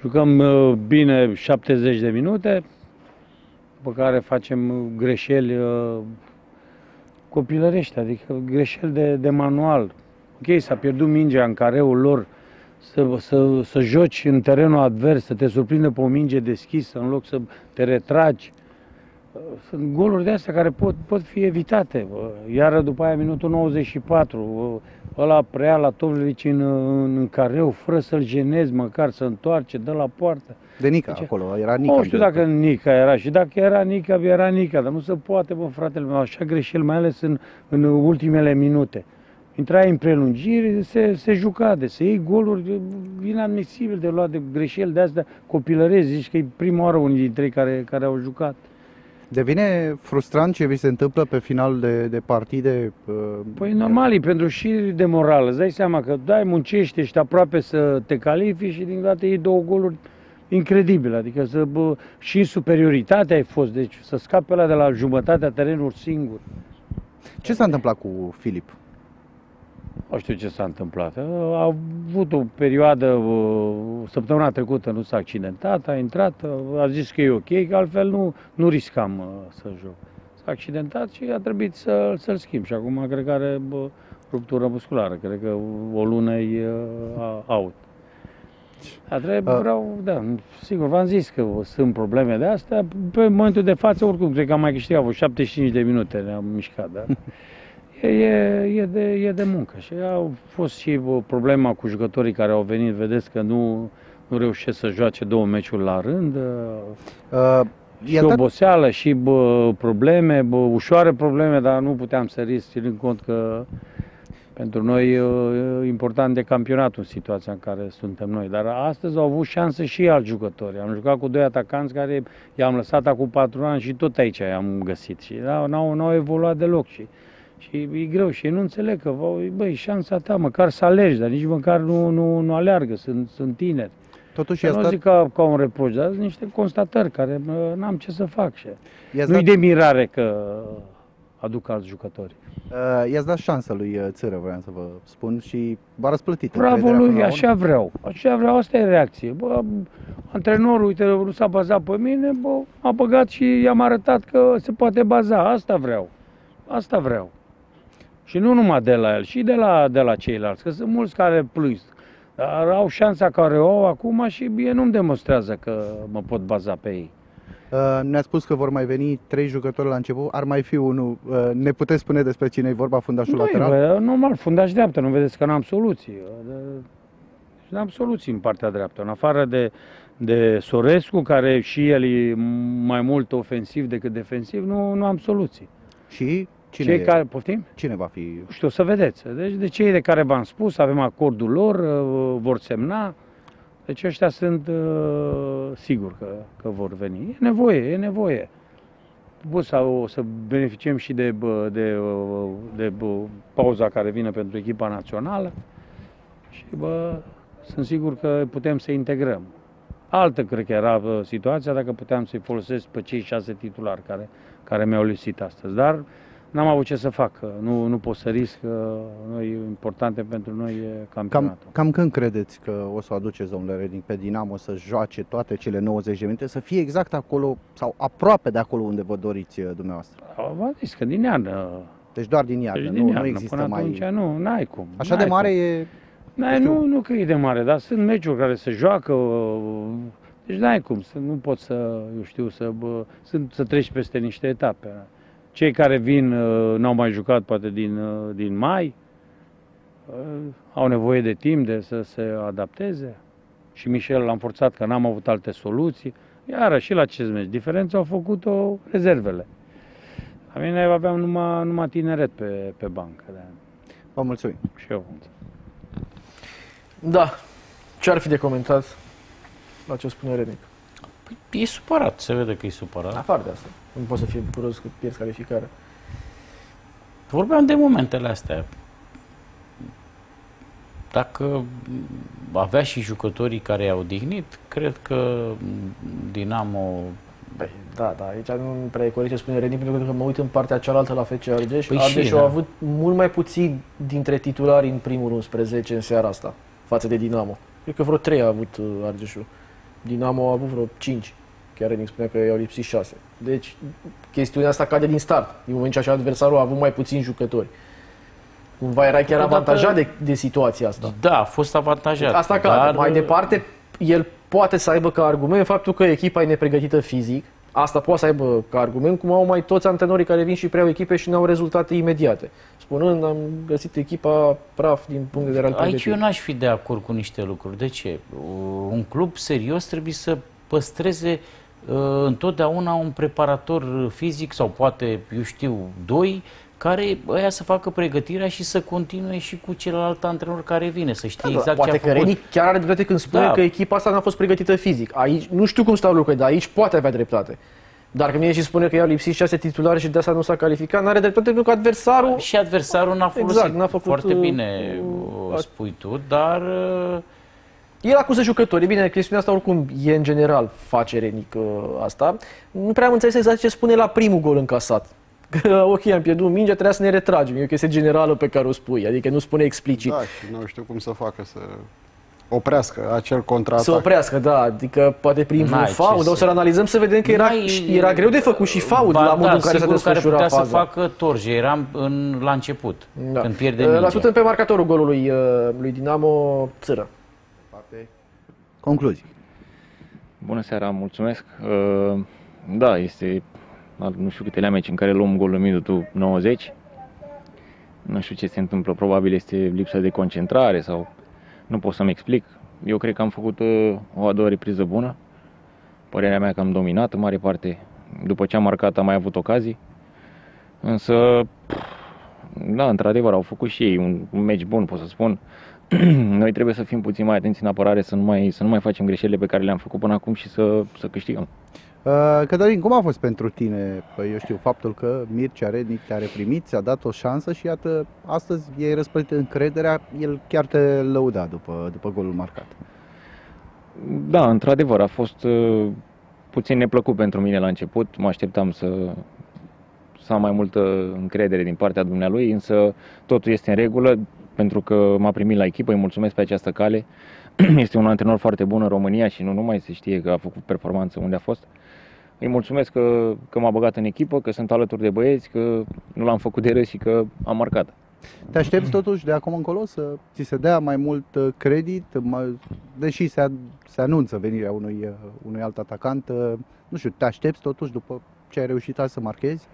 jucăm bine 70 de minute, după care facem greșeli copilărești, adică greșeli de manual. Ok, s-a pierdut mingea în careul lor, să joci în terenul advers, să te surprinde pe o minge deschisă în loc să te retragi. Sunt goluri de astea care pot fi evitate. Iar după aia, minutul 94, ăla preia la Tovlevici în careu, fără să-l jenezi măcar, să întoarce, dă la poartă. De Nica deci, acolo, era Nica. Nu știu dacă Nica era și dacă era Nica, dar nu se poate, bă, fratele meu, așa greșeli, mai ales în ultimele minute. Intrai în prelungiri, se juca de să iei goluri inadmisibil de luat de greșeli de astea copilărezi, zici că e prima oară unii dintre ei care au jucat. Devine frustrant ce vi se întâmplă pe final de partide? Păi normal, e pentru și de morală. Îți dai seama că muncești, ești aproape să te califici și din dată iei două goluri incredibile. Adică și în superioritate ai fost, deci să scapi ăla de la jumătatea terenului singur. Ce s-a întâmplat cu Filip? Nu știu ce s-a întâmplat. A avut o perioadă, săptămâna trecută nu s-a accidentat, a intrat, a zis că e ok, că altfel nu riscam să joc. S-a accidentat și a trebuit să-l schimb și acum cred că are ruptură musculară, cred că o lună e out. Sigur, v-am zis că sunt probleme de astea, pe momentul de față oricum cred că am mai câștigat 75 de minute, ne-am mișcat, da? E de muncă și au fost și problema cu jucătorii care au venit, vedeți că nu reușesc să joace două meciuri la rând, și oboseală și probleme, ușoare probleme, dar nu puteam să risc, ținând cont că pentru noi e important de campionat în situația în care suntem noi, dar astăzi au avut șansă și alți jucători. Am jucat cu doi atacanți care i-am lăsat acum 4 ani și tot aici i-am găsit și n-au evoluat deloc și e greu și ei nu înțeleg că, băi, șansa ta, măcar să alergi, dar nici măcar nu aleargă, sunt tineri. Totuși nu zic ca un reproș, dar sunt niște constatări care n-am ce să fac. Nu-i de mirare că aduc alți jucători. I-ați dat șansă lui Țără, vreau să vă spun, și v-a răsplătit. Bravo lui, așa vreau, asta e reacție. Antrenorul, uite, nu s-a bazat pe mine, m-a băgat și i-am arătat că se poate baza, asta vreau. Și nu numai de la el, și de la ceilalți, că sunt mulți care plâng, dar au șansa care o au acum și mie nu-mi demonstrează că mă pot baza pe ei. Ne-a spus că vor mai veni 3 jucători la început, ar mai fi unul. Ne puteți spune despre cine e vorba, fundașul lateral? Normal, fundaș dreaptă, nu vedeți că n-am soluții. N-am soluții în partea dreaptă, în afară de Sorescu, care și el e mai mult ofensiv decât defensiv, nu am soluții. Și cine va fi? Nu știu, o să vedeți. Deci de cei de care v-am spus, avem acordul lor, vor semna. Deci ăștia sunt sigur că vor veni. E nevoie. O să beneficiem și de pauza care vine pentru echipa națională și sunt sigur că putem să integrăm. Altă cred că era situația dacă puteam să-i folosesc pe cei 6 titulari care mi-au lipsit astăzi. Dar n-am avut ce să fac, nu pot să risc, importante pentru noi e campionatul. Cam când credeți că o să aduceți, domnule Reding, pe Dinamo să joace toate cele 90 de minute, să fie exact acolo sau aproape de acolo unde vă doriți dumneavoastră? V-am zis că din iarnă. Deci doar din iarnă, nu există până mai... Atunci, n-ai cum. Așa de mare e... Nu că e de mare, dar sunt meciuri care se joacă, deci n-ai cum, nu poți să treci peste niște etape. Cei care vin n-au mai jucat poate din mai, au nevoie de timp să se adapteze. Și Michel l-am forțat că n-am avut alte soluții. Iară și la acest meci, diferența au făcut-o rezervele. La mine aveam numai tineret pe bancă. Vă mulțumim. Și eu. Da. Ce ar fi de comentat la ce spune Reding? Păi, e supărat, se vede că e supărat. Afară de asta. Nu poți să fii bucuros că pierzi calificarea. Vorbeam de momentele astea. Dacă avea și jucătorii care i-au odihnit, cred că Dinamo... Păi, da, aici nu prea e corect ce spune Reding, pentru că mă uit în partea cealaltă la FC Argeș. Păi Argeșul a avut mult mai puțin dintre titulari în primul 11 în seara asta, față de Dinamo. Cred că vreo 3 a avut Argeșul. Dinamo a avut vreo 5. Chiar Reding spunea că i-au lipsit 6. Deci, chestiunea asta cade din start. Din moment ce adversarul a avut mai puțini jucători. Cumva era chiar avantajat de situația asta. Da, a fost avantajat. Asta cade. Dar... Mai departe, el poate să aibă ca argument faptul că echipa e nepregătită fizic. Asta poate să aibă ca argument, cum au mai toți antrenorii care vin și preiau echipe și n-au rezultate imediate. Spunând, am găsit echipa praf din punct de vedere al pregătirii. Aici eu n-aș fi de acord cu niște lucruri. De ce? Un club serios trebuie să păstreze întotdeauna un preparator fizic sau poate, eu știu, doi, care ăia să facă pregătirea și să continue și cu celălalt antrenor care vine, să știe exact poate ce a făcut. Poate că Reni chiar are dreptate când spune că echipa asta n-a fost pregătită fizic. Aici, nu știu cum stau lucrurile, dar aici poate avea dreptate. Dar când vine și spune că i-au lipsit 6 titulari și de asta nu s-a calificat, n-are dreptate pentru că adversarul... Și adversarul n-a folosit. Exact, n-a făcut, foarte bine spui tu, dar... El acuză jucătorii. Bine, chestiunea asta oricum e în general, face Renic asta. Nu prea am înțeles exact ce spune la primul gol încasat. Că, ok, am pierdut mingea, trebuia să ne retragem. E o chestie generală pe care o spui, adică nu spune explicit. Da, și nu știu cum să facă să oprească acel contraatac. Să oprească, da, adică poate prin vreun faul, dar o să-l analizăm să vedem că era greu de făcut și faul la modul în care s-a desfășurat faza. Să facă Torje, eram la început, când pierde mingea. L-a ascultăm pe marcatorul golului lui Dinamo, Țără. Concluzii. Bună seara, mulțumesc. Da, este nu știu câtelea meci în care luăm golul în minutul 90. Nu știu ce se întâmplă, probabil este lipsa de concentrare sau nu pot să-mi explic. Eu cred că am făcut o a doua repriză bună. Părerea mea că am dominat în mare parte. După ce am marcat am mai avut ocazii. Însă, da, într-adevăr, au făcut și ei un meci bun, pot să spun. Noi trebuie să fim puțin mai atenți în apărare, să nu mai facem greșelile pe care le-am făcut până acum și să câștigăm. Cătălin, cum a fost pentru tine, eu știu, faptul că Mircea Rednic te-a reprimit, ți-a dat o șansă și iată, astăzi i-ai răspărit încrederea, el chiar te lăuda după golul marcat. Da, într-adevăr, a fost puțin neplăcut pentru mine la început, mă așteptam să am mai multă încredere din partea dumnealui, însă totul este în regulă, pentru că m-a primit la echipă, îi mulțumesc pe această cale. Este un antrenor foarte bun în România și nu numai, se știe că a făcut performanță unde a fost. Îi mulțumesc că m-a băgat în echipă, că sunt alături de băieți, că nu l-am făcut de râs și că am marcat. Te aștepți totuși de acum încolo să ți se dea mai mult credit, deși se anunță venirea unui alt atacant, nu știu, te aștepți totuși după ce ai reușit să marchezi?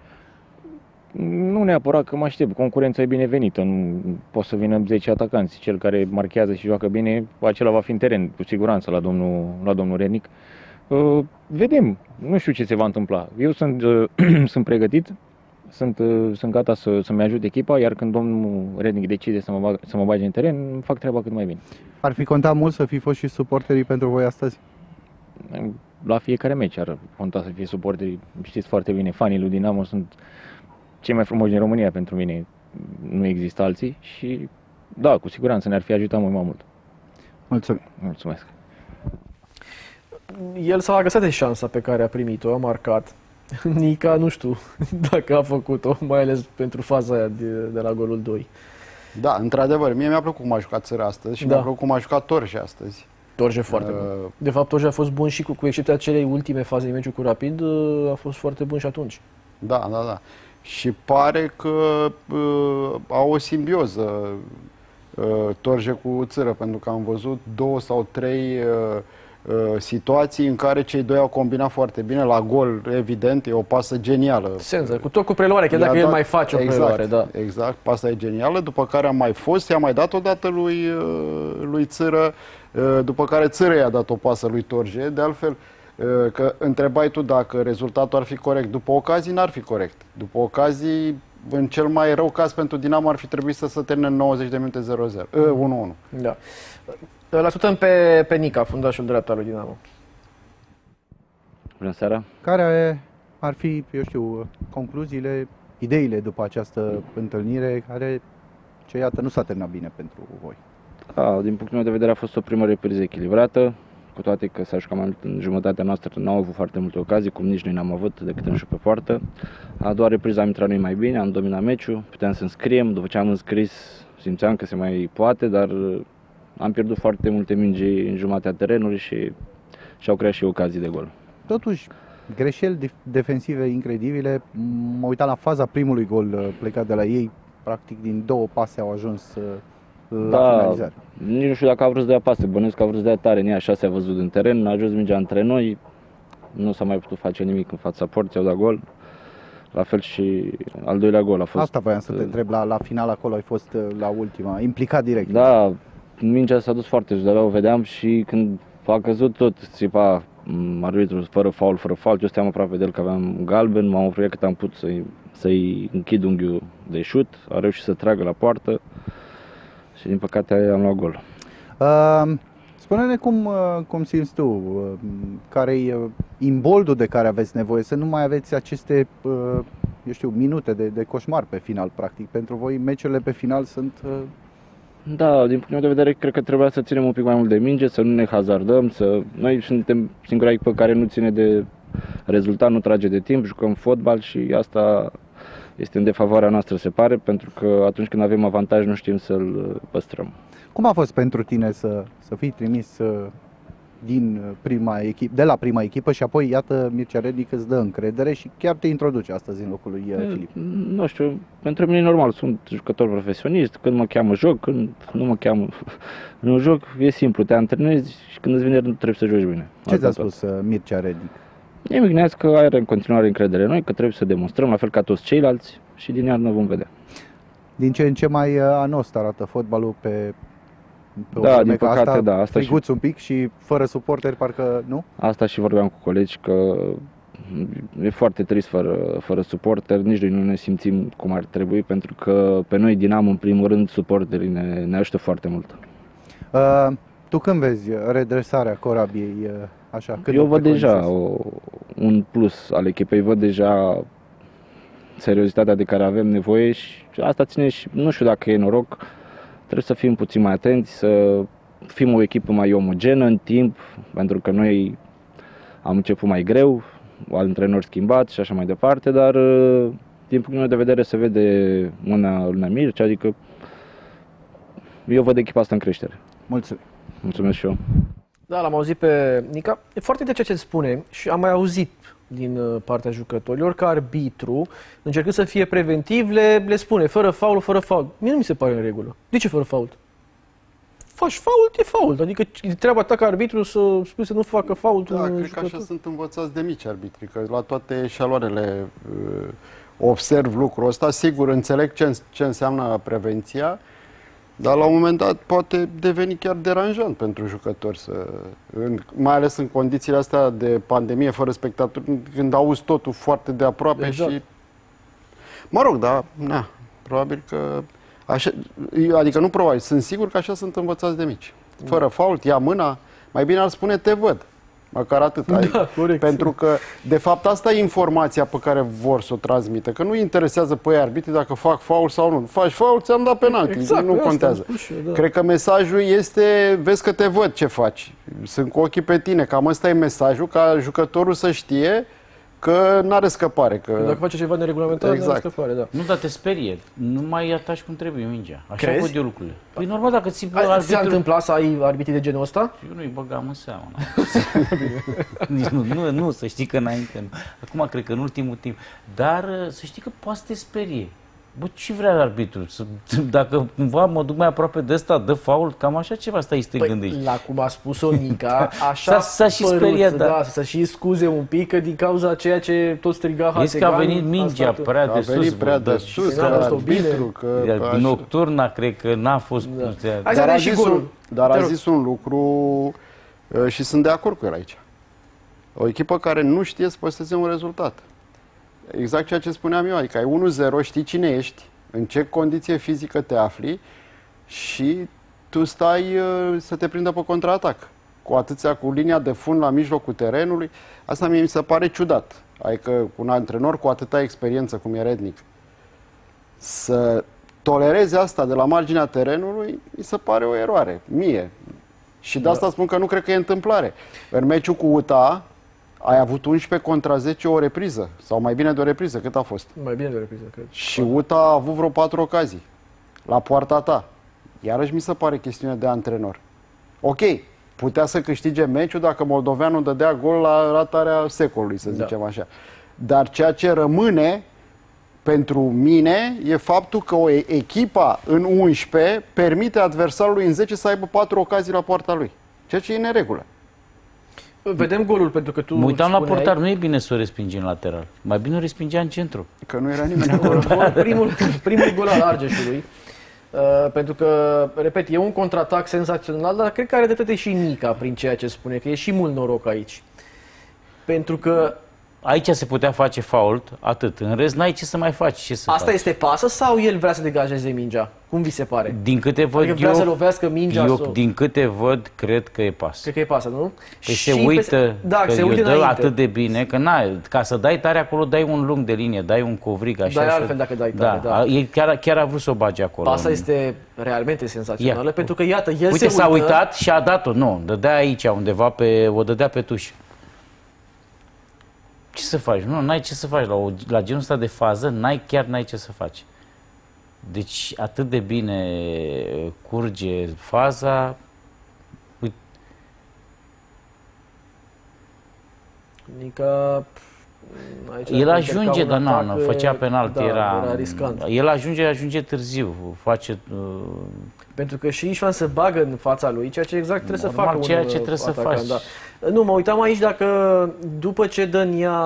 Nu neapărat că mă aștept, concurența e binevenită, nu pot să vină 10 atacanți, cel care marchează și joacă bine, acela va fi în teren, cu siguranță, la domnul Rednic. Vedem, nu știu ce se va întâmpla, eu sunt pregătit, sunt gata să-mi ajut echipa, iar când domnul Rednic decide să mă bage în teren, fac treaba cât mai bine. Ar fi contat mult să fi fost și suporterii pentru voi astăzi? La fiecare meci ar conta să fie suporterii, știți foarte bine, fanii lui Dinamo sunt cei mai frumoși din România pentru mine, nu există alții și da, cu siguranță ne-ar fi ajutat mult mai mult. Mulțumesc. Mulțumesc. El s-a agăsat de șansa pe care a primit-o, a marcat. Nica, nu știu dacă a făcut-o, mai ales pentru faza aia de la golul 2. Da, într-adevăr, mie mi-a plăcut cum a jucat Țără astăzi și mi-a plăcut cum a jucat Torje astăzi. Torje foarte bun. De fapt, Torje a fost bun și cu excepția celei ultime faze din meciul cu Rapid, a fost foarte bun și atunci. Da, da, da. Și pare că au o simbioză Torje cu Țără, pentru că am văzut 2 sau 3 situații în care cei doi au combinat foarte bine. La gol, evident, e o pasă genială. Senză, cu preluare, chiar dacă el mai face o preluare. Da. Exact, pasa e genială, după care a mai fost, i-a mai dat o dată lui Țără, după care Țără i-a dat o pasă lui Torje, de altfel, că întrebai tu dacă rezultatul ar fi corect. După ocazii n-ar fi corect. După ocazii, în cel mai rău caz pentru Dinamo ar fi trebuit să se termine în 90 de minute 0-0, 1-1. Da. Îl ascultăm pe Nica, fundașul dreapta lui Dinamo. Bună seara. Care ar fi, eu știu, concluziile, ideile după această întâlnire ce iată nu s-a terminat bine pentru voi? Din punctul meu de vedere a fost o primă repriză echilibrată, cu toate că s-a jucat mai mult în jumătatea noastră, n-au avut foarte multe ocazii, cum nici noi n-am avut decât în șut pe poartă. A doua repriză am intrat noi mai bine, am dominat meciul, puteam să înscriem, după ce am înscris simțeam că se mai poate, dar am pierdut foarte multe mingi în jumatea terenului și și au creat și ocazii de gol. Totuși, greșeli defensive incredibile. Mă uitam la faza primului gol plecat de la ei. Practic din 2 pase au ajuns la finalizare. Nici nu știu dacă a vrut să dea pase, bănuiesc că a vrut să dea tare în ea, așa s-a văzut în teren, a ajuns mingea între noi, nu s-a mai putut face nimic în fața porții, au dat gol. La fel și al doilea gol a fost... Asta voiam să te întreb, la final acolo ai fost la ultima, implicat direct. Da, mingea s-a dus foarte jos, de-abia o vedeam și când a căzut tot, țipa arbitrul fără faul, eu steam aproape de el că aveam galben, m-am oprit cât am putut să-i închid unghiul de șut, a reușit să tragă la poartă și din păcate am luat gol. Spune-ne cum simți tu, care-i imboldul de care aveți nevoie, să nu mai aveți aceste, eu știu, minute de coșmar pe final, practic. Pentru voi meciurile pe final sunt... Da, din punctul meu de vedere, cred că trebuia să ținem un pic mai mult de minge, să nu ne hazardăm, Noi suntem singura echipă care nu ține de rezultat, nu trage de timp, jucăm fotbal și asta este în defavoarea noastră, se pare, pentru că atunci când avem avantaj nu știm să-l păstrăm. Cum a fost pentru tine să fii trimis de la prima echipă și apoi, iată, Mircea Rednic îți dă încredere și chiar te introduce astăzi în locul lui Filip? Nu știu, pentru mine e normal, sunt jucător profesionist, când mă cheamă joc, când nu mă cheamă nu joc, e simplu, te antrenezi și când îți vine nu trebuie să joci bine. Ce ți-a spus Mircea Rednic? Nimic, ne-a zis că are în continuare încredere în noi, că trebuie să demonstrăm, la fel ca toți ceilalți și din iarnă vom vedea. Din ce în ce mai anost arată fotbalul pe da, din păcate, asta, da. Asta friguț și... un pic și fără suporteri, parcă nu? Asta și vorbeam cu colegi, că e foarte trist fără suporteri, nici noi nu ne simțim cum ar trebui, pentru că pe noi, Dinamo, în primul rând, suporterii ne ajută foarte mult. Tu când vezi redresarea Corabiei? Așa, eu văd deja un plus al echipei, văd deja seriozitatea de care avem nevoie și asta ține și, nu știu dacă e noroc, trebuie să fim puțin mai atenți, să fim o echipă mai omogenă în timp, pentru că noi am început mai greu, antrenori schimbați și așa mai departe, dar din punctul meu de vedere se vede mâna lui Mircea, adică eu văd echipa asta în creștere. Mulțumesc! Mulțumesc și eu! Da, l-am auzit pe Nica. E foarte de ceea ce spune și am mai auzit din partea jucătorilor că arbitru, încercând să fie preventiv, le spune fără faul, fără faul. Mie nu mi se pare în regulă. De ce fără faul? Faci faul, e faul. Adică treaba ta ca arbitru să spui să nu facă faul. Da, cred că așa sunt învățați de mici arbitri, că la toate eșaloanele observ lucrul ăsta. Sigur, înțeleg ce înseamnă prevenția, dar la un moment dat poate deveni chiar deranjant pentru jucători, mai ales în condițiile astea de pandemie, fără spectatori, când auzi totul foarte de aproape. Exact. Și... Mă rog, da, na, probabil că... Așa, adică nu probabil, sunt sigur că așa sunt învățați de mici. Fără fault, ia mâna, mai bine ar spune te văd. Măcar atât. Da, corect. Pentru că, de fapt, asta e informația pe care vor să o transmită. Că nu interesează pe ei arbitrii dacă fac faul sau nu. Faci faul, ți-am dat penalti. Exact, nu contează. Da. Cred că mesajul este, vezi că te văd ce faci. Sunt cu ochii pe tine. Cam ăsta e mesajul, ca jucătorul să știe că n-are scăpare. Că dacă face ceva neregulamentar, exact. n-are scăpare, da. Nu, dar te sperie. Nu mai ataci cum trebuie mingea. Așa crezi? văd eu lucrurile. Păi normal, dacă ți arbitrul... Ți-a întâmplat să ai arbitrii de genul ăsta? Eu nu-i băgam în seamă. Nu, să știi că înainte. Acum cred că în ultimul timp. Dar să știi că poate să te sperie. Bă, ce vrea arbitrul? Dacă cumva mă duc mai aproape de ăsta, dă faul, cam așa ceva stai să te gândești. La cum a spus-o Nica, așa s-a și speriat, da, să și scuze un pic, că din cauza ceea ce tot striga Hasegan. Este că a venit mingea prea de sus. A venit prea de sus, nocturna, cred că n-a fost... Dar a zis un lucru și sunt de acord cu el aici. O echipă care nu știe să păstreze un rezultat. Exact ceea ce spuneam eu, adică ai 1-0, știi cine ești, în ce condiție fizică te afli și tu stai să te prindă pe contraatac. Cu linia de fund la mijlocul terenului, asta mie mi se pare ciudat. Adică un antrenor cu atâta experiență cum e Rednic, să tolereze asta de la marginea terenului, mi se pare o eroare, mie. Și de asta spun că nu cred că e întâmplare. În meciul cu UTA, ai avut 11 contra 10 o repriză, sau mai bine de o repriză, cât a fost? Mai bine de o repriză, cred. Și UTA a avut vreo 4 ocazii, la poarta ta. Iarăși mi se pare chestiune de antrenor. Ok, putea să câștige meciul dacă moldoveanul dădea gol la ratarea secolului, să zicem așa. Dar ceea ce rămâne pentru mine e faptul că o echipa în 11 permite adversarului în 10 să aibă 4 ocazii la poarta lui. Ceea ce e în neregulă. Vedem golul, pentru că tu mă uitam la portar, nu e bine să o respingi în lateral. Mai bine o respingea în centru. Că nu era nimeni acolo. Primul gol al Argeșului. Pentru că, repet, e un contraatac senzațional, dar cred că are dreptate și Nica prin ceea ce spune, că e și mult noroc aici. Pentru că aici se putea face fault, atât. În rest, n-ai ce să mai faci. Ce să asta faci. este pasă sau el vrea să degajeze mingea? Cum vi se pare? Din câte văd adică vrea să lovească mingea? Din câte văd, cred că e pasă. Cred că e pasă, nu? Păi se uită, că se eu uită dă atât de bine, că ca să dai tare acolo, dai un lung de linie, dai un covrig, așa. Dai altfel dacă dai tare, da. El chiar a vrut să o bage acolo. Pasa este realmente senzațională, pentru că, iată, el uite, se s-a uitat și a dat-o. Nu, dădea aici, undeva, o dădea pe tuș. Ce să faci? Nu, n-ai ce să faci. La genul ăsta de fază, n-ai ce să faci. Deci, atât de bine curge faza. Uite. Nica... El ajunge, dar nu, făcea penalti, da, era riscant. El ajunge târziu, face... Pentru că și Ișvan se bagă în fața lui, ceea ce exact trebuie normal, să facă ceea ce trebuie să faci. Da. Nu, mă uitam aici dacă după ce dă în ea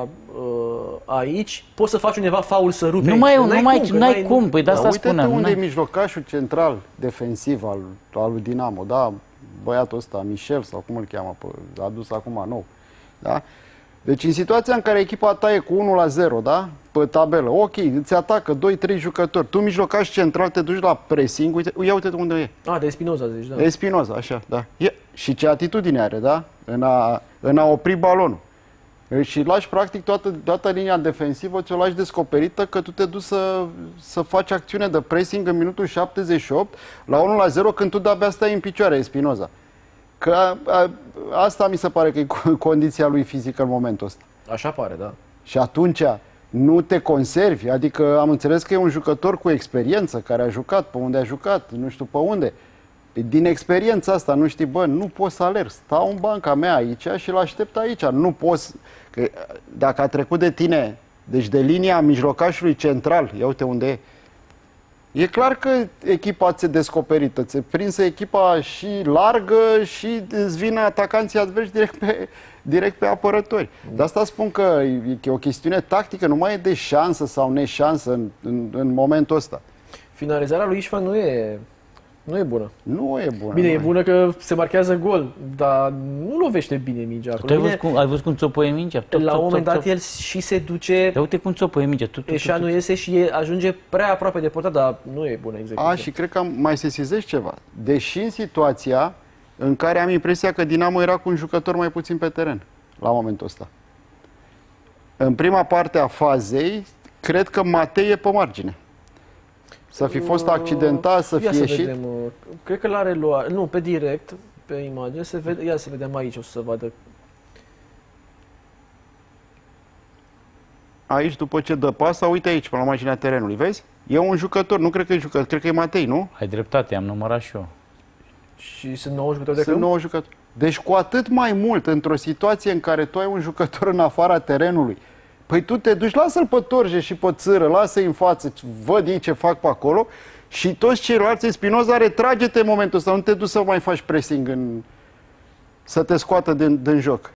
aici, poți să faci undeva faul să rupe. N-ai cum, păi de asta spuneam. Uite unde e mijlocașul central defensiv al lui Dinamo, da? Băiatul ăsta, Michel, sau cum îl cheamă, a adus acum nou, da? Deci în situația în care echipa ta e cu 1-0, da? Pe tabelă, ok, îți atacă 2-3 jucători, tu mijlocaș central te duci la pressing, uite unde e. De Espinoza zici, da. De Espinoza, așa, da. Și ce atitudine are, da? În a opri balonul. Și lași practic toată linia defensivă, ți-o lași descoperită că tu te duci să faci acțiune de pressing în minutul 78 la 1-0 când tu de-abia stai în picioare, Espinoza. Că asta mi se pare că e condiția lui fizică în momentul ăsta. Așa pare, da. Și atunci nu te conservi, adică am înțeles că e un jucător cu experiență, care a jucat pe unde a jucat, nu știu pe unde. Din experiența asta, nu știi, nu poți să alergi, stau în banca mea aici și l-aștept aici. Nu poți, că dacă a trecut de tine, deci de linia mijlocașului central, ia uite unde e. E clar că echipa ți-e descoperită, ți-e prinsă echipa și largă și îți vin atacanții adversi direct pe apărători. De asta spun că e o chestiune tactică, nu mai e de șansă sau neșansă în momentul ăsta. Finalizarea lui Ișvan nu e bună. Nu e bună. Bine, e bună că se marchează gol, dar nu lovește bine mingea. Ai văzut cum țopăie mingea? La un moment dat el și se duce... Uite cum țopăie mingea. Nu iese și ajunge prea aproape de portar, dar nu e bună execuție. Și cred că mai sesizez ceva. Deși în situația în care am impresia că Dinamo era cu un jucător mai puțin pe teren, la momentul ăsta. În prima parte a fazei, cred că Matei e pe margine. Să fi fost accidentat, să fie ieșit. Vedem. Cred că l-a reluat. Nu, pe direct, pe imagine. Ia să vedem aici, o să vadă. Aici, după ce dă pasa, uite aici, pe la marginea terenului, vezi? E un jucător, nu cred că e jucător, cred că e Matei, nu? Ai dreptate, am numărat și eu. Și sunt 9 jucători de câmp? Sunt 9 jucători. Deci cu atât mai mult, într-o situație în care tu ai un jucător în afara terenului, păi tu te duci, lasă-l pe Torje și pe Țără, lasă-i în față, văd ei ce fac pe acolo și toți ceilalți, Espinoza, retrage-te în momentul ăsta, nu te duci să mai faci pressing, să te scoată din joc.